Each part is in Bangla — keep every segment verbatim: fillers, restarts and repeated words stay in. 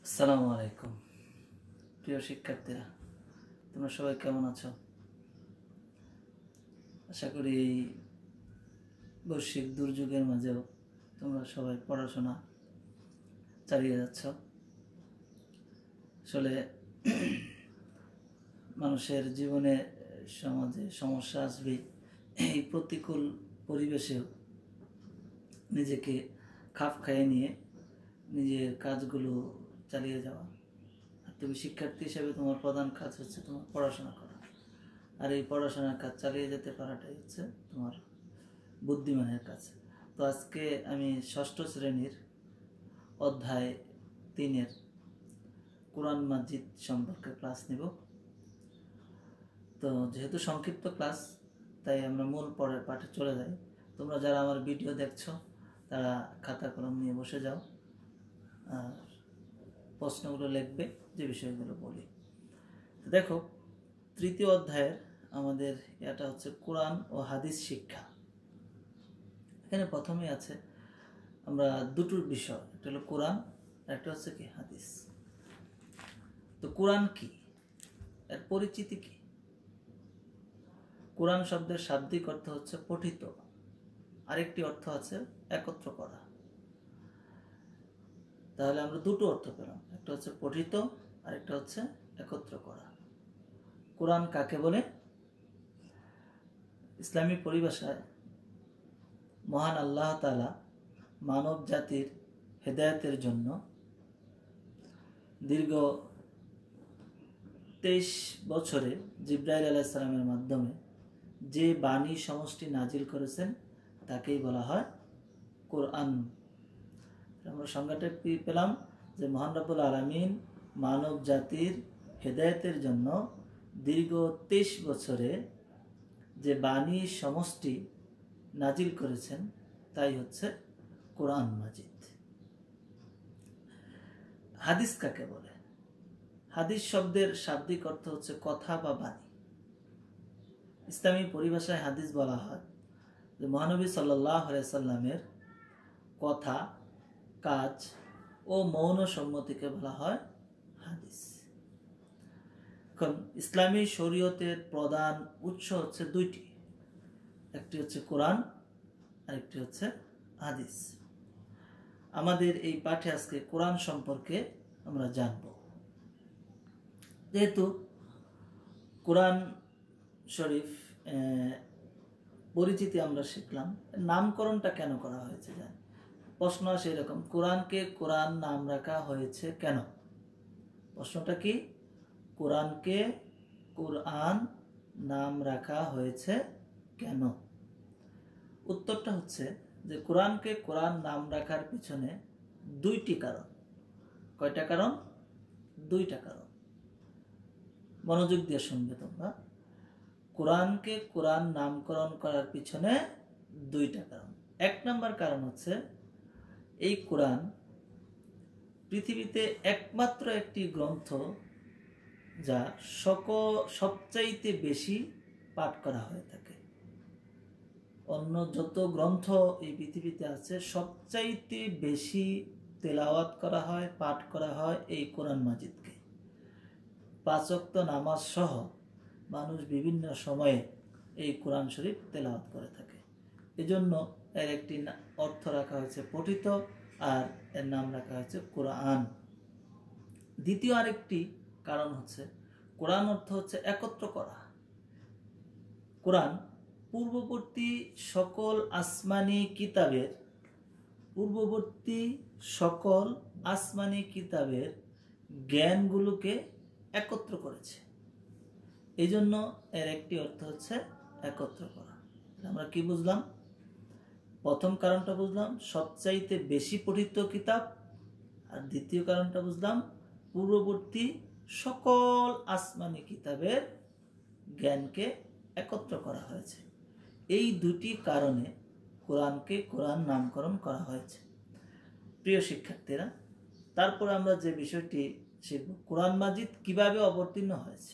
আসসালামু আলাইকুম প্রিয় শিক্ষার্থীরা, তোমরা সবাই কেমন আছো? আশা করি এই বৈশ্বিক দুর্যোগের মাঝেও তোমরা সবাই পড়াশোনা চালিয়ে যাচ্ছ। আসলে মানুষের জীবনে সমাজে সমস্যা আসবে, এই প্রতিকূল পরিবেশেও নিজেকে খাপ খাইয়ে নিয়ে নিজের কাজগুলো চালিয়ে যাওয়া। আর তুমি শিক্ষার্থী হিসেবে তোমার প্রধান কাজ হচ্ছে তোমার পড়াশোনা করা, আর এই পড়াশোনার কাজ চালিয়ে যেতে পারাটাই হচ্ছে তোমার বুদ্ধিমানের কাজ। তো আজকে আমি ষষ্ঠ শ্রেণীর অধ্যায় তিনের কোরআন মাজিদ সম্পর্কে ক্লাস নিব। তো যেহেতু সংক্ষিপ্ত ক্লাস, তাই আমরা মূল পড়ার পাঠে চলে যাই। তোমরা যারা আমার ভিডিও দেখছো তারা খাতা কলম নিয়ে বসে যাও আর প্রশ্নগুলো লিখবে যে বিষয়গুলো বলি। দেখো, তৃতীয় অধ্যায়ের আমাদের এটা হচ্ছে কোরআন ও হাদিস শিক্ষা। এখানে প্রথমেই আছে আমরা দুটোর বিষয়, একটা হলো কোরআন, একটা হচ্ছে কি হাদিস। তো কোরআন কি, এর পরিচিতি কি? কোরআন শব্দের শাব্দিক অর্থ হচ্ছে পঠিত, আরেকটি অর্থ আছে একত্র করা। তাহলে আমরা দুটো অর্থ পেলাম, একটা হচ্ছে পঠিত আর একটা হচ্ছে একত্র করা। কোরআন কাকে বলে? ইসলামী পরিভাষায় মহান আল্লাহ তাআলা মানব জাতির হেদায়েতের জন্য দীর্ঘ তেইশ বছরে জিবরাইল আলাইহিস সালামের মাধ্যমে যে বাণী সমষ্টি নাজিল করেছেন তাকেই বলা হয় কোরআন। আমরা সংজ্ঞাটা পেলাম যে মহান রব্বুল আলামিন মানব জাতির হেদায়েতের জন্য দীর্ঘ তেইশ বছরে যে বাণী সমষ্টি নাজিল করেছেন তাই হচ্ছে কোরআন মাজিদ। হাদিস কাকে বলে? হাদিস শব্দের শাব্দিক অর্থ হচ্ছে কথা বা বাণী। ইসলামী পরিভাষায় হাদিস বলা হয় যে মহানবী সাল্লাল্লাহু আলাইহি সাল্লামের কথা, কাজ ও মৌন সম্মতিকে বলা হয় হাদিস। এখন ইসলামী শরীয়তের প্রধান উৎস হচ্ছে দুইটি, একটি হচ্ছে কোরআন আর একটি হচ্ছে হাদিস। আমাদের এই পাঠে আজকে কোরআন সম্পর্কে আমরা জানব। যেহেতু কোরআন শরীফ পরিচিতি আমরা শিখলাম, নামকরণটা কেন করা হয়েছে জান প্রশ্ন আসে এরকম, কোরআনকে কোরআন নাম রাখা হয়েছে কেন? প্রশ্নটা কি? কোরআনকে কোরআন নাম রাখা হয়েছে কেন? উত্তরটা হচ্ছে যে কোরআনকে কোরআন নাম রাখার পিছনে দুইটি কারণ। কয়টা কারণ? দুইটা কারণ। মনোযোগ দিয়ে শুনবে তোমরা। কোরআনকে কোরআন নামকরণ করার পিছনে দুইটা কারণ। এক নম্বর কারণ হচ্ছে এই কোরআন পৃথিবীতে একমাত্র একটি গ্রন্থ যা সকল সবচাইতে বেশি পাঠ করা হয়ে থাকে। অন্য যত গ্রন্থ এই পৃথিবীতে আছে সবচাইতে বেশি তেলাওয়াত করা হয়, পাঠ করা হয় এই কোরআন মাজিদকে। পাঁচ ওয়াক্ত নামাজ সহ মানুষ বিভিন্ন সময়ে এই কোরআন শরীফ তেলাওয়াত করে থাকে। এজন্য এর একটি অর্থ রাখা হয়েছে পঠিত আর এর নাম রাখা হয়েছে কোরআন। দ্বিতীয় আরেকটি কারণ হচ্ছে কোরআন অর্থ হচ্ছে একত্র করা। কোরআন পূর্ববর্তী সকল আসমানি কিতাবের পূর্ববর্তী সকল আসমানি কিতাবের জ্ঞানগুলোকে একত্র করেছে। এই জন্য এর একটি অর্থ হচ্ছে একত্র করা। আমরা কি বুঝলাম? প্রথম কারণটা বুঝলাম সবচাইতে বেশি পঠিত কিতাব, আর দ্বিতীয় কারণটা বুঝলাম পূর্ববর্তী সকল আসমানি কিতাবের জ্ঞানকে একত্র করা হয়েছে। এই দুটি কারণে কোরআনকে কোরআন নামকরণ করা হয়েছে। প্রিয় শিক্ষার্থীরা, তারপর আমরা যে বিষয়টি শিখব, কোরআন মাজিদ কিভাবে অবতীর্ণ হয়েছে।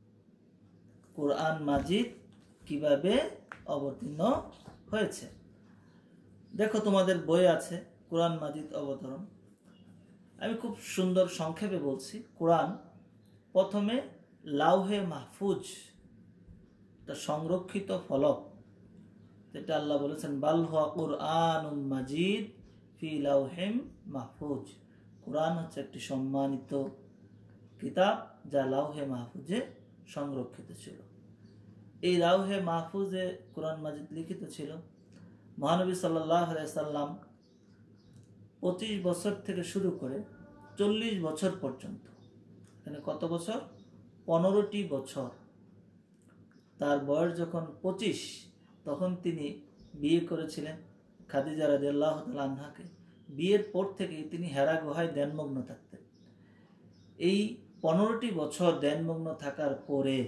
কোরআন মাজিদ কিভাবে অবতীর্ণ হয়েছে। দেখো, তোমাদের বই আছে কোরআন মাজিদ অবতরণ। আমি খুব সুন্দর সংক্ষেপে বলছি। কোরআন প্রথমে লাউহে মাহফুজ, তা সংরক্ষিত ফলক, যেটা আল্লাহ বলেছেন বাল হুয়া কুরআনুম মাজিদ ফি লাউহিম মাহফুজ। কোরআন হচ্ছে একটি সম্মানিত কিতাব যা লাউহে মাহফুজে সংরক্ষিত ছিল। এই লাউহে মাহফুজে কোরআন মাজিদ লিখিত ছিল। মহানবী সাল্লাল্লাহু আলাইহি সাল্লাম পঁচিশ বছর থেকে শুরু করে চল্লিশ বছর পর্যন্ত, এখানে কত বছর? পনেরোটি বছর। তার বয়স যখন পঁচিশ, তখন তিনি বিয়ে করেছিলেন খাদিজা রাদিয়াল্লাহু তাআলা আনহাকে। বিয়ের পর থেকেই তিনি হেরা গুহায় ধ্যানমগ্ন থাকতেন। এই পনেরোটি বছর ধ্যানমগ্ন থাকার পরে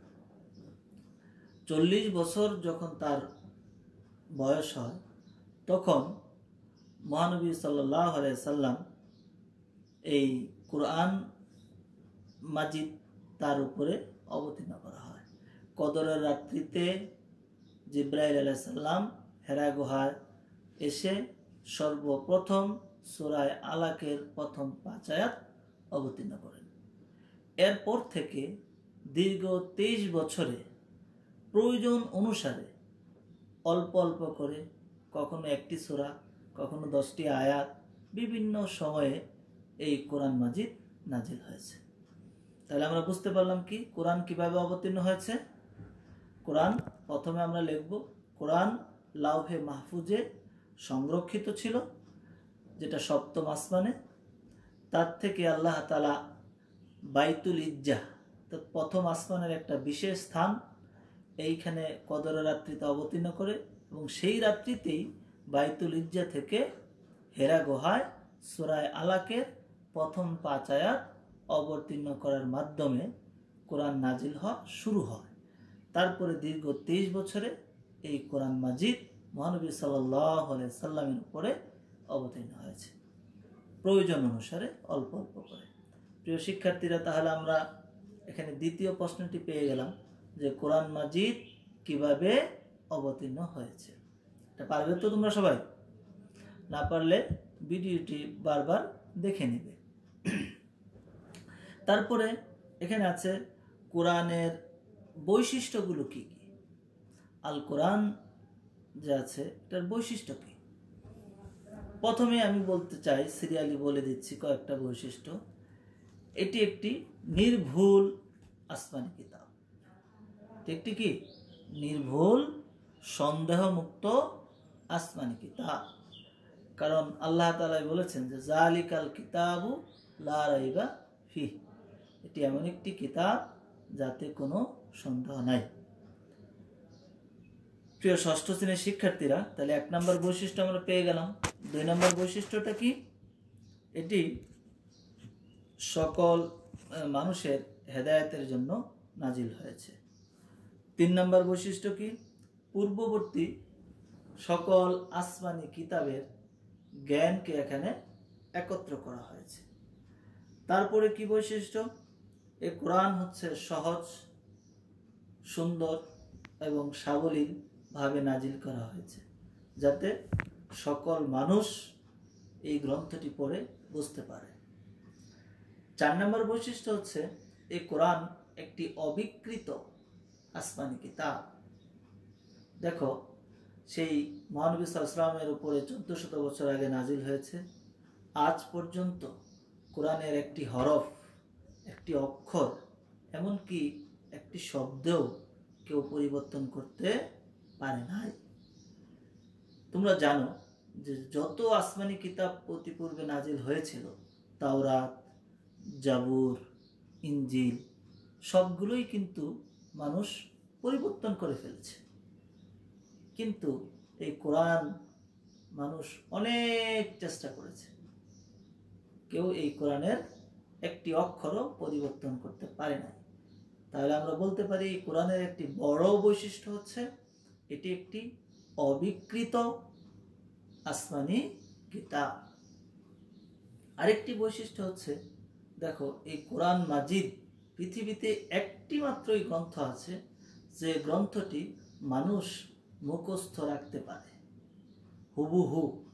চল্লিশ বছর যখন তার বয়স হয়, তখন মহানবী সাল্লাল্লাহু আলাইহি সাল্লাম এই কোরআন মাজিদ তার উপরে অবতীর্ণ করা হয়। কদরের রাত্রিতে জিব্রাইল আলাইহিস সালাম হেরা গুহায় এসে সর্বপ্রথম সূরা আলাকের প্রথম পাঁচ আয়াত অবতীর্ণ করেন। এরপর থেকে দীর্ঘ তেইশ বছরে প্রয়োজন অনুসারে অল্প অল্প করে, কখনো একটি সূরা, কখনো দশটি আয়াত, বিভিন্ন সময়ে এই কোরআন মাজিদ নাজিল হয়েছে। তাহলে আমরা বুঝতে পারলাম কি কোরআন কিভাবে অবতীর্ণ হয়েছে। কোরআন প্রথমে আমরা লিখব, কোরআন লাউহে মাহফুজে সংরক্ষিত ছিল, যেটা সপ্তম আসমানে। তার থেকে আল্লাহ তাআলা বাইতুল ইজ্জাহ, তো প্রথম আসমানের একটা বিশেষ স্থান, এইখানে কদরের রাত্রিতে অবতীর্ণ করে, এবং সেই রাত্রিতেই বাইতুল ইজ্জাহ থেকে হেরা গুহায় সূরা আলাকের প্রথম পাঁচ আয়াত অবতীর্ণ করার মাধ্যমে কোরআন নাজিল হওয়া শুরু হয়। তারপরে দীর্ঘ তেইশ বছরে এই কোরআন মাজিদ মহানবী সাল্লাল্লাহু আলাইহি সাল্লামের উপরে অবতীর্ণ হয়েছে, প্রয়োজন অনুসারে অল্প অল্প করে। প্রিয় শিক্ষার্থীরা, তাহলে আমরা এখানে দ্বিতীয় প্রশ্নটি পেয়ে গেলাম যে কোরআন মাজিদ কিভাবে অবতীর্ণ হয়েছে। এটা পারবে তো তোমরা সবাই? না পারলে ভিডিওটি বারবার দেখে নেবে। তারপরে এখানে আছে কোরআনের বৈশিষ্ট্যগুলো কি কি। আল কোরআন যে আছে এটার বৈশিষ্ট্য কি? প্রথমে আমি বলতে চাই, সিরিয়ালি বলে দিচ্ছি কয়েকটা বৈশিষ্ট্য। এটি একটি নির্ভুল আসমানি কিতাব। একটি কি? নির্ভুল সন্দেহমুক্ত আসমানি কিতাব। কারণ আল্লাহ তাআলা বলেছেন যে জালিকাল কিতাবু লা রাইবা ফিহ, এটি এমন একটি কিতাব যাতে কোনো সন্দেহ নাই। প্রিয় ষষ্ঠ শ্রেণীর শিক্ষার্থীরা, তাহলে এক নম্বর বৈশিষ্ট্য আমরা পেয়ে গেলাম। দুই নম্বর বৈশিষ্ট্যটা কি? এটি সকল মানুষের হেদায়েতের জন্য নাজিল হয়েছে। তিন নম্বর বৈশিষ্ট্য কি? পূর্ববর্তী সকল আসমানি কিতাবের জ্ঞানকে এখানে একত্র করা হয়েছে। তারপরে কি বৈশিষ্ট্য? এই কোরআন হচ্ছে সহজ, সুন্দর এবং সাবলীল ভাবে নাজিল করা হয়েছে, যাতে সকল মানুষ এই গ্রন্থটি পড়ে বুঝতে পারে। চার নম্বর বৈশিষ্ট্য হচ্ছে এই কোরআন একটি অবিকৃত আসমানি কিতাব। দেখো, সেই মহানবী সাল্লাল্লাহু আলাইহি ওয়াসাল্লামের উপরে চোদ্দ শত বছর আগে নাজিল হয়েছে। আজ পর্যন্ত কোরআনের একটি হরফ, একটি অক্ষর, এমনকি একটি শব্দও কেউ পরিবর্তন করতে পারে নাই। তোমরা জানো যে যত আসমানি কিতাব প্রতিপূর্বে নাজিল হয়েছিল, তাওরাত, জাবুর, ইনজিল, সবগুলোই কিন্তু মানুষ পরিবর্তন করে ফেলেছে। কিন্তু এই কোরআন মানুষ অনেক চেষ্টা করেছে, কেউ এই কোরআনের একটি অক্ষরও পরিবর্তন করতে পারে না। তাহলে আমরা বলতে পারি এই কোরআনের একটি বড় বৈশিষ্ট্য হচ্ছে এটি একটি অবিকৃত আসমানি কিতাব। আরেকটি বৈশিষ্ট্য হচ্ছে, দেখো, এই কোরআন মাজিদ পৃথিবীতে একটি মাত্রই গ্রন্থ আছে যে গ্রন্থটি মানুষ মুখস্থ রাখতে পারে হুবহু,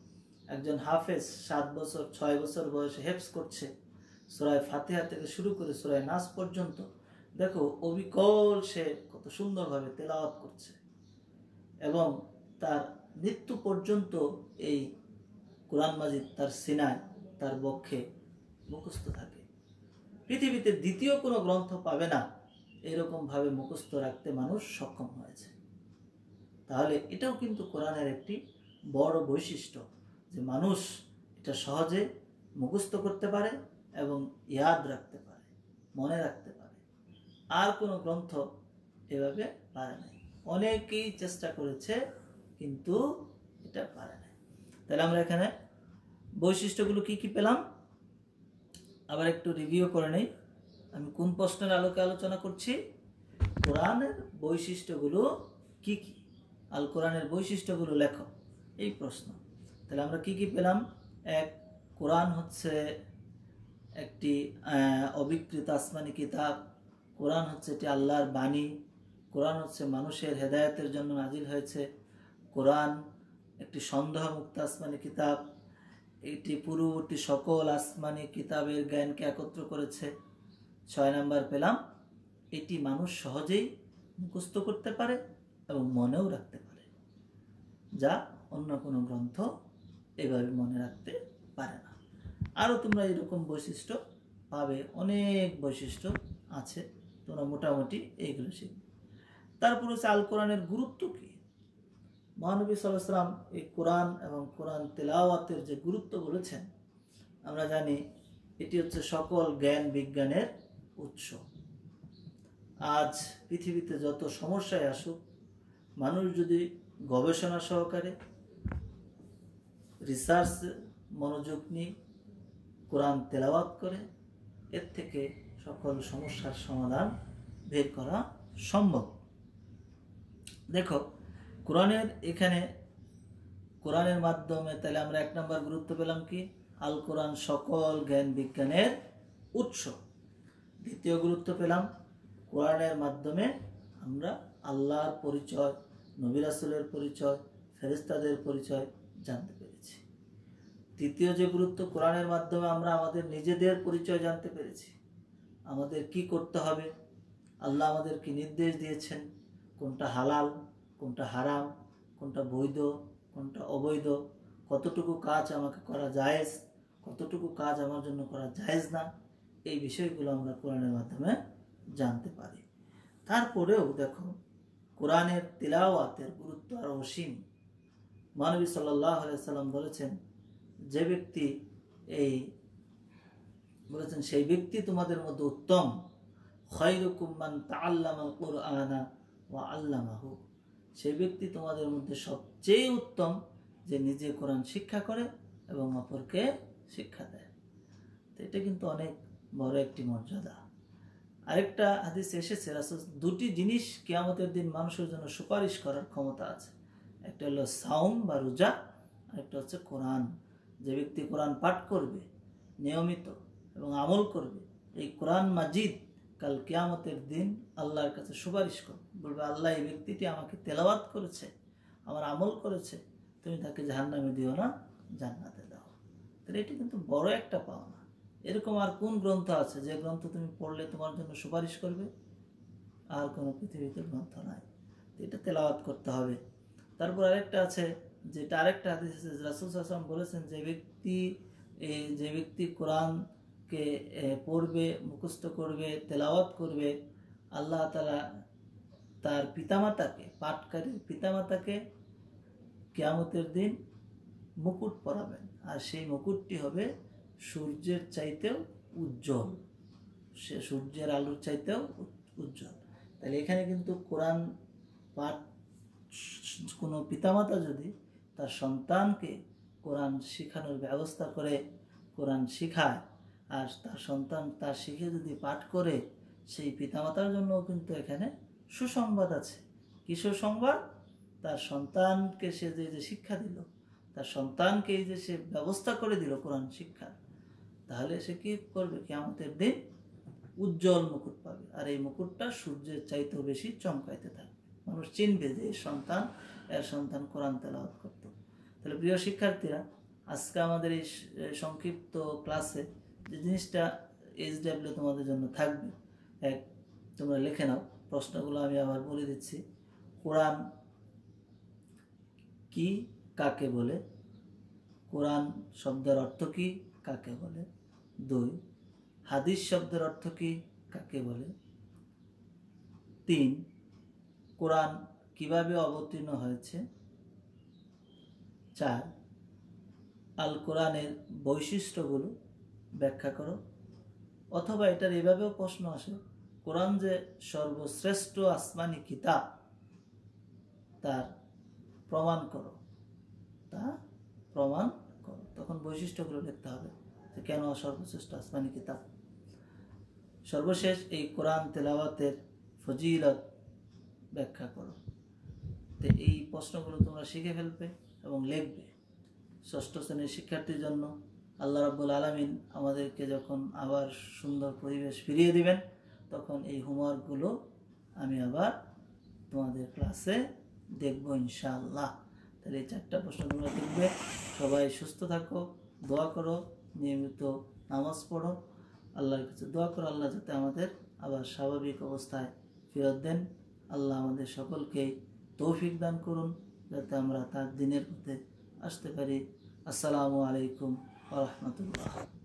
একজন হাফেজ সাত বছর ছয় বছর বয়সে হেফজ করছে সূরা ফাতিহা থেকে শুরু করে সূরা নাস পর্যন্ত, দেখো অবিকল সে কত সুন্দরভাবে তেলাওয়াত করছে এবং তার মৃত্যু পর্যন্ত এই কোরআন মাজিদ তার সিনায় তার বক্ষে মুখস্থ থাকে। পৃথিবীতে দ্বিতীয় কোনো গ্রন্থ পাবে না এরকমভাবে মুখস্থ রাখতে মানুষ সক্ষম হয়েছে। তাহলে এটাও কিন্তু কোরআনের একটি বড় বৈশিষ্ট্য যে মানুষ এটা সহজে মুখস্থ করতে পারে এবং ইয়াদ রাখতে পারে, মনে রাখতে পারে। আর কোনো গ্রন্থ এভাবে পারে নাই। অনেকেই চেষ্টা করেছে কিন্তু এটা পারে নাই। তাহলে আমরা এখানে বৈশিষ্ট্যগুলো কি কি পেলাম আবার একটু রিভিউ করে নেই। আমি কোন প্রশ্নের আলোকে আলোচনা করছি? কোরআনের বৈশিষ্ট্যগুলো কি কি, আল কোরআনের বৈশিষ্ট্যগুলো লেখো, এই প্রশ্ন। তাহলে আমরা কি কি পেলাম? এক, কোরআন হচ্ছে একটি অবিকৃত আসমানি কিতাব। কোরআন হচ্ছে এটি আল্লাহর বাণী। কোরআন হচ্ছে মানুষের হেদায়েতের জন্য নাজিল হয়েছে। কোরআন একটি সন্দেহমুক্ত আসমানি কিতাব। এটি পূর্ববর্তী সকল আসমানি কিতাবের জ্ঞানকে একত্র করেছে। ছয় নাম্বার পেলাম এটি মানুষ সহজেই মুখস্থ করতে পারে এবং মনেও রাখতে পারে, যা অন্য কোনো গ্রন্থ এভাবে মনে রাখতে পারে না। আরও তোমরা এরকম বৈশিষ্ট্য পাবে, অনেক বৈশিষ্ট্য আছে, তোমরা মোটামুটি এইগুলো শিখবে। তারপর হচ্ছে আল কোরআনের গুরুত্ব কি। মহানবী সাল্লাল্লাহু আলাইহি ওয়াসাল্লাম এই কোরআন এবং কোরআন তেলাওয়াতের যে গুরুত্ব বলেছেন, আমরা জানি এটি হচ্ছে সকল জ্ঞান বিজ্ঞানের উৎস। আজ পৃথিবীতে যত সমস্যায় আসুক, মানুষ যদি গবেষণা সহকারে রিসার্চ মনোযোগ নিয়ে কোরআন তেলাওয়াত করে, এর থেকে সকল সমস্যার সমাধান বের করা সম্ভব। দেখো কোরআনের এখানে কোরআনের মাধ্যমে তাহলে আমরা এক নম্বর গুরুত্ব পেলাম কি? আল কোরআন সকল জ্ঞান বিজ্ঞানের উৎস। দ্বিতীয় গুরুত্ব পেলাম কোরআনের মাধ্যমে আমরা আল্লাহর পরিচয়, নবী রাসূলের পরিচয়, ফেরেশতাদের পরিচয় জানতে পেরেছি। তৃতীয় যে গুরুত্ব, কোরআনের মাধ্যমে আমরা আমাদের নিজেদের পরিচয় জানতে পেরেছি। আমাদের কি করতে হবে, আল্লাহ আমাদের কি নির্দেশ দিয়েছেন, কোনটা হালাল, কোনটা হারাম, কোনটা বৈধ, কোনটা অবৈধ, কতটুকু কাজ আমাকে করা জায়েজ, কতটুকু কাজ আমার জন্য করা জায়েজ না, এই বিষয়গুলো আমরা কোরআনের মাধ্যমে জানতে পারি। তারপরেও দেখো কোরআনের তিলাওয়াতের গুরুত্ব আরও অসীম। মহানবী সাল্লাল্লাহু আলাইহি সাল্লাম বলেছেন, যে ব্যক্তি এই বলেছেন সেই ব্যক্তি তোমাদের মধ্যে উত্তম, খায়রুকুম মান তাআল্লামাল কুরআনা ওয়া আল্লামাহু, সেই ব্যক্তি তোমাদের মধ্যে সবচেয়ে উত্তম যে নিজে কোরআন শিক্ষা করে এবং অপরকে শিক্ষা দেয়। তো এটা কিন্তু অনেক বড় একটি মর্যাদা। আরেকটা হাদিসে এসেছে রাসূল দুটি জিনিস কিয়ামতের দিন মানুষের জন্য সুপারিশ করার ক্ষমতা আছে। একটা হলো সাওম বা রোজা, আরেকটা হচ্ছে কোরআন। যে ব্যক্তি কোরআন পাঠ করবে নিয়মিত এবং আমল করবে, এই কোরআন মাজিদ কাল কিয়ামতের দিন আল্লাহর কাছে সুপারিশ করবে, বলবে আল্লাহ এই ব্যক্তিটি আমাকে তেলাওয়াত করেছে, আমার আমল করেছে, তুমি তাকে জাহান্নামে দিও না, জান্নাতে দাও। তাহলে এটি কিন্তু বড় একটা পাওনা। এরকম আর কোন গ্রন্থ আছে যে গ্রন্থ তুমি পড়লে তোমার জন্য সুপারিশ করবে? আর কোনো পৃথিবীতে গ্রন্থ নাই। এটা তেলাওয়াত করতে হবে। তারপর আরেকটা আছে, যেটা আরেকটা হাদিস আছে, রাসূল সাল্লাল্লাহু আলাইহি ওয়াসাল্লাম বলেছেন যে ব্যক্তি যে ব্যক্তি কোরআনকে পড়বে, মুখস্থ করবে, তেলাওয়াত করবে, আল্লাহ তাআলা তার পিতামাতাকে, পাঠকারীর পিতামাতাকে কিয়ামতের দিন মুকুট পরাবেন, আর সেই মুকুটটি হবে সূর্যের চাইতেও উজ্জ্বল, সে সূর্যের আলোর চাইতেও উজ্জ্বল। তাহলে এখানে কিন্তু কোরআন পাঠ কোনো পিতামাতা যদি তার সন্তানকে কোরআন শেখানোর ব্যবস্থা করে কোরআন শেখায়, আর তার সন্তান তার শিখে যদি পাঠ করে, সেই পিতামাতার জন্য কিন্তু এখানে সুসংবাদ আছে। কি সুসংবাদ? তার সন্তানকে সে যে যে শিক্ষা দিল, তার সন্তানকে এই যে সে ব্যবস্থা করে দিল কোরআন শিক্ষার, তাহলে সে কি করবে? কিয়ামতের দিন উজ্জ্বল মুকুট পাবে, আর এই মুকুটটা সূর্যের চাইতেও বেশি চমকাইতে থাকবে। মানুষ চিনবে যে এই সন্তান, এর সন্তান কোরআন তেলাওয়াত করত। তাহলে প্রিয় শিক্ষার্থীরা, আজকে আমাদের এই সংক্ষিপ্ত ক্লাসে যে জিনিসটা এইচডাব্লিউ তোমাদের জন্য থাকবে, এক, তোমরা লিখে নাও। প্রশ্নগুলো আমি আবার বলে দিচ্ছি। কোরআন কি, কাকে বলে? কোরআন শব্দের অর্থ কি, কাকে বলে? দুই, হাদিস শব্দের অর্থ কি, কাকে বলে? তিন, কোরআন কিভাবে অবতীর্ণ হয়েছে? চার, আল কোরআনের বৈশিষ্ট্যগুলো ব্যাখ্যা করো। অথবা এটার এভাবেও প্রশ্ন আসে, কোরআন যে সর্বশ্রেষ্ঠ আসমানি কিতাব তার প্রমাণ করো, তা প্রমাণ করো। তখন বৈশিষ্ট্যগুলো লিখতে হবে যে কেন সর্বশ্রেষ্ঠ আসমানি কিতাব। সর্বশেষ এই কোরআন তেলাওয়াতের ফজিলত ব্যাখ্যা করো। তো এই প্রশ্নগুলো তোমরা শিখে ফেলবে এবং লিখবে। ষষ্ঠ শ্রেণীর শিক্ষার্থীর জন্য আল্লাহ রাব্বুল আলামিন আমাদেরকে যখন আবার সুন্দর পরিবেশ ফিরিয়ে দিবেন, তখন এই হোমওয়ার্কগুলো আমি আবার তোমাদের ক্লাসে দেখব ইনশাআল্লাহ। তাহলে এই চারটা প্রশ্ন তোমরা দেখবে। সবাই সুস্থ থাকো, দোয়া করো, নিয়মিত নামাজ পড়ো, আল্লাহর কাছে দোয়া করো আল্লাহ যাতে আমাদের আবার স্বাভাবিক অবস্থায় ফেরত দেন। আল্লাহ আমাদের সকলকে তৌফিক দান করুন যাতে আমরা তার দিনের পথে আসতে পারি। আসসালামু আলাইকুম ওয়া রাহমাতুল্লাহ।